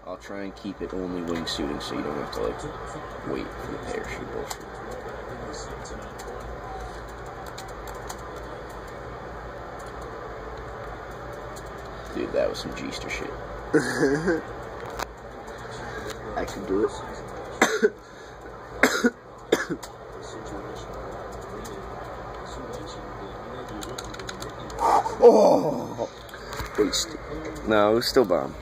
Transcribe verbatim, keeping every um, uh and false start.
I'll try and keep it only wingsuiting so you don't have to, like, wait for the parachute bullshit. Dude, that was some G-ster shit. I can do it. Oh! Wasted. No, it was still bomb.